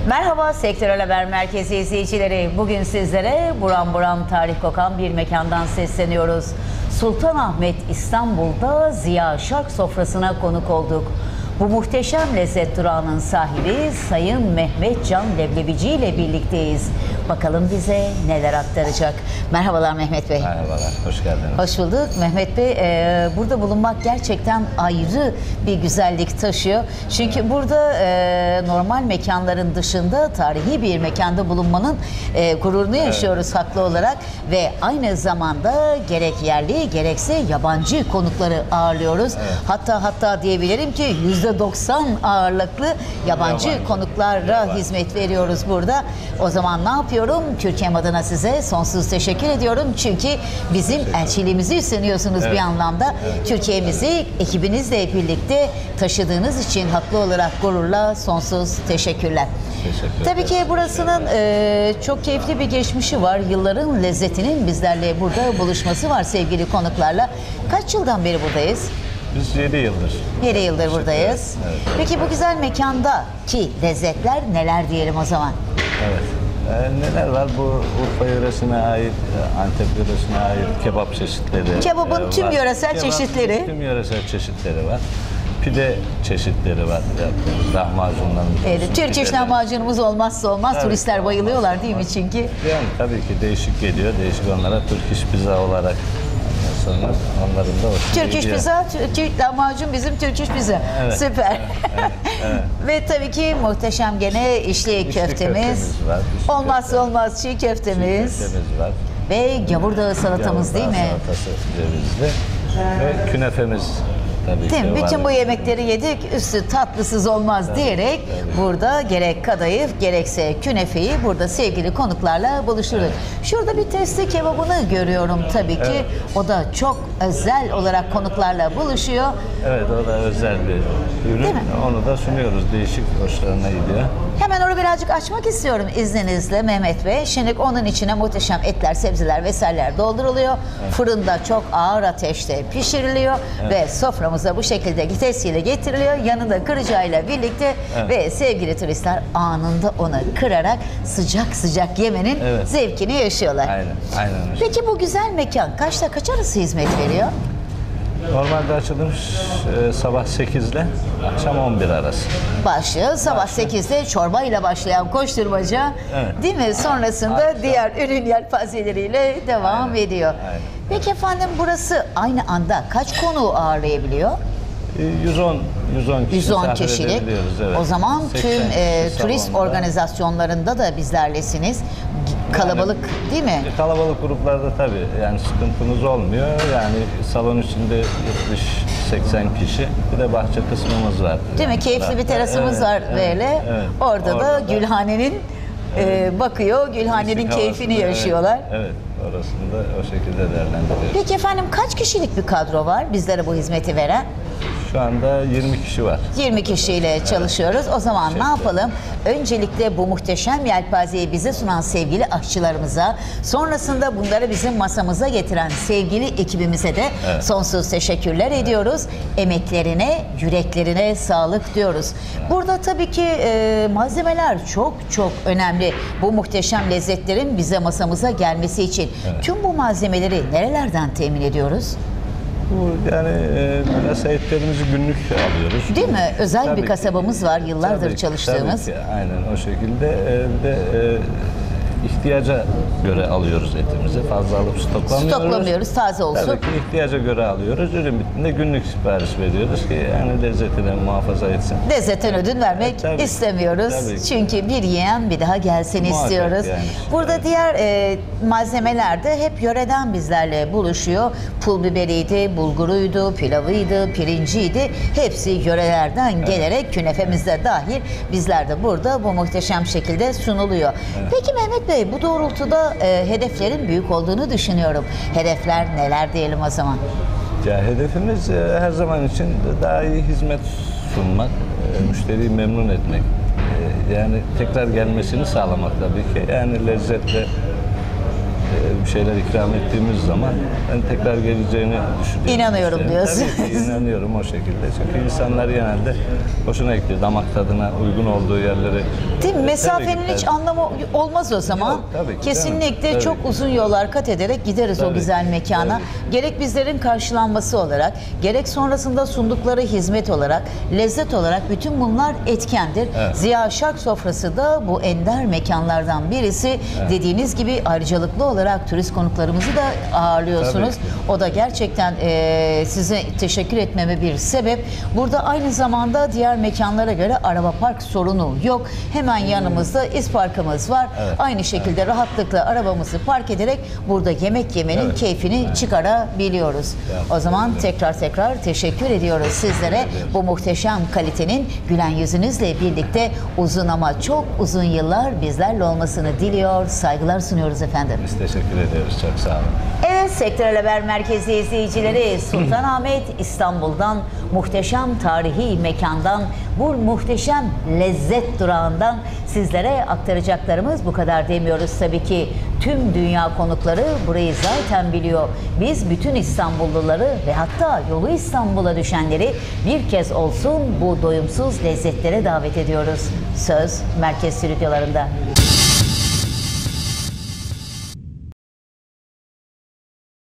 Merhaba Sektörel Haber Merkezi izleyicileri. Bugün sizlere buram buram tarih kokan bir mekandan sesleniyoruz. Sultanahmet İstanbul'da Ziya Şark sofrasına konuk olduk. Bu muhteşem lezzet durağının sahibi Sayın Mehmet Can Leblebici ile birlikteyiz. Bakalım bize neler aktaracak. Merhabalar Mehmet Bey. Merhabalar, hoş geldiniz. Hoş bulduk Mehmet Bey. Burada bulunmak gerçekten ayrı bir güzellik taşıyor. Çünkü burada normal mekanların dışında tarihi bir mekanda bulunmanın gururunu yaşıyoruz haklı olarak. Ve aynı zamanda gerek yerli gerekse yabancı konukları ağırlıyoruz. Hatta diyebilirim ki %90 ağırlıklı yabancı konuklara hizmet veriyoruz burada. O zaman ne yapıyorum? Türkiye'm adına size sonsuz teşekkür ediyorum. Çünkü bizim elçiliğimizi üstleniyorsunuz bir anlamda. Türkiye'mizi ekibinizle birlikte taşıdığınız için haklı olarak gururla sonsuz teşekkürler. Tabii ki burasının çok keyifli bir geçmişi var. Yılların lezzetinin bizlerle burada buluşması var sevgili konuklarla. Kaç yıldan beri buradayız? Biz 7 yıldır. 7 yıldır buradayız. Evet. Peki bu güzel mekandaki lezzetler neler diyelim o zaman? Evet. Neler var? Bu Urfa yöresine ait, Antep yöresine ait kebap çeşitleri Kebabın tüm var. yöresel çeşitleri. Tüm yöresel çeşitleri var. Pide çeşitleri var. Lahmacunların. Türk iş lahmacunumuz olmazsa olmaz. Evet. Turistler bayılıyorlar değil mi çünkü? Yani tabii ki değişik geliyor. Değişik onlara Türk iş pizza olarak sonra onların da hoşuna Türk iş gidiyor. pizza, Türk lahmacun bizim Türk iş pizza. Evet. Süper. Evet. Ve tabii ki muhteşem gene içli köftemiz. var. Olmazsa olmaz çiğ köftemiz. Köftemiz var. Ve gavurdağı salatamız değil mi? Salatası cevizli. Ve künefemiz tabii Değil mi? ki var. Bütün bu yemekleri yedik, üstü tatlısız olmaz diyerek burada gerek kadayıf gerekse künefeyi burada sevgili konuklarla buluşturduk. Şurada bir testi kebabını görüyorum tabii ki. O da çok özel olarak konuklarla buluşuyor. Evet, o da özel bir ürün. Değil mi? Onu da sunuyoruz. Değişik, hoşlarına gidiyor. Hemen onu birazcık açmak istiyorum izninizle Mehmet Bey. Şimdi onun içine muhteşem etler, sebzeler vesaireler dolduruluyor. Fırında çok ağır ateşte pişiriliyor ve soframıza bu şekilde testiyle getiriliyor. Yanında kıracağıyla birlikte ve sevgili turistler anında onu kırarak sıcak sıcak yemenin zevkini yaşıyorlar. Aynen. Peki bu güzel mekan kaçta kaç arası hizmet veriyor? Normalde açılış sabah 8 ile akşam 11 arası. Başlıyor. Sabah 8'de çorba ile başlayan koşturmaca değil mi? Sonrasında diğer ürün yelpazeleriyle devam ediyor. Aynen. Peki efendim burası aynı anda kaç konuğu ağırlayabiliyor? 110 kişi 110 misafir kişilik. edebiliyoruz, evet. O zaman 80 tüm kişi turist salonda. organizasyonlarında da bizlerlesiniz. Kalabalık değil mi? Kalabalık gruplarda tabii yani sıkıntımız olmuyor. Yani salon içinde 70-80 kişi. Bir de bahçe kısmımız var. Değil mi? Keyifli bir terasımız var böyle. Orada da Gülhane'nin bakıyor, Gülhane'nin Müzik keyfini havasını, yaşıyorlar. Evet, orasını da o şekilde değerlendiriyoruz. Peki efendim kaç kişilik bir kadro var bizlere bu hizmeti veren? Şu anda 20 kişi var. 20 kişiyle çalışıyoruz. O zaman ne yapalım? Öncelikle bu muhteşem yelpazeyi bize sunan sevgili aşçılarımıza, sonrasında bunları bizim masamıza getiren sevgili ekibimize de sonsuz teşekkürler ediyoruz. Emeklerine, yüreklerine sağlık diyoruz. Burada tabii ki malzemeler çok önemli. Bu muhteşem lezzetlerin bize masamıza gelmesi için. Tüm bu malzemeleri nerelerden temin ediyoruz? Bu yani mesela etlerimizi günlük alıyoruz. Değil mi? Özel Tabii bir ki. kasabamız var yıllardır Tabii ki, çalıştığımız. Tabii ki, aynen o şekilde. Bir de ihtiyaca göre alıyoruz etimizi. Fazla alıp stoklamıyoruz. Stoklamıyoruz, taze olsun. Tabii ki ihtiyaca göre alıyoruz. Ürün bittiğinde günlük sipariş veriyoruz ki yani lezzetini muhafaza etsin. Lezzetten ödün vermek Tabii. istemiyoruz. Tabii ki. Çünkü bir yiyen bir daha gelsin Muhakkak istiyoruz. yani. Burada diğer malzemeler de hep yöreden bizlerle buluşuyor. Pul biberiydi, bulguruydu, pilavıydı, pirinciydi. Hepsi yörelerden gelerek künefemizde dahil bizler de burada bu muhteşem şekilde sunuluyor. Peki Mehmet Bey bu doğrultuda hedeflerin büyük olduğunu düşünüyorum. Hedefler neler diyelim o zaman? Ya hedefimiz her zaman için daha iyi hizmet sunmak, müşteriyi memnun etmek. Yani tekrar gelmesini sağlamak tabii ki. Yani lezzetle bir şeyler ikram ettiğimiz zaman ben tekrar geleceğini düşünüyorum. İnanıyorum diyorsun. Tabii ki inanıyorum o şekilde. Çünkü insanlar genelde hoşuna gidiyor. Damak tadına uygun olduğu yerleri. Değil mi? Mesafenin tabii ki, hiç anlamı olmaz o zaman. Yok, tabii ki, Kesinlikle canım, çok tabii ki. uzun yollar kat ederek gideriz o Tabii güzel ki, mekana. tabii. Gerek bizlerin karşılanması olarak, gerek sonrasında sundukları hizmet olarak, lezzet olarak bütün bunlar etkendir. Evet. Ziya Şark Sofrası da bu ender mekanlardan birisi. Dediğiniz gibi ayrıcalıklı olarak turist konuklarımızı da ağırlıyorsunuz. Tabii O da gerçekten size teşekkür etmeme bir sebep. Burada aynı zamanda diğer mekanlara göre araba park sorunu yok. Hemen yanımızda isparkımız var. Evet. Aynı şekilde rahatlıkla arabamızı park ederek burada yemek yemenin Evet. keyfini çıkarabiliyoruz. Evet. O zaman tekrar teşekkür ediyoruz sizlere. Bu muhteşem kalitenin gülen yüzünüzle birlikte uzun ama çok uzun yıllar bizlerle olmasını diliyor, saygılar sunuyoruz efendim. Biz teşekkür ediyoruz. Çok sağ olun. Evet, Sektörel Haber Merkezi izleyicileri, Sultanahmet İstanbul'dan, muhteşem tarihi mekandan, bu muhteşem lezzet durağından sizlere aktaracaklarımız bu kadar demiyoruz tabii ki. Tüm dünya konukları burayı zaten biliyor. Biz bütün İstanbulluları ve hatta yolu İstanbul'a düşenleri bir kez olsun bu doyumsuz lezzetlere davet ediyoruz. Söz merkez stüdyolarında.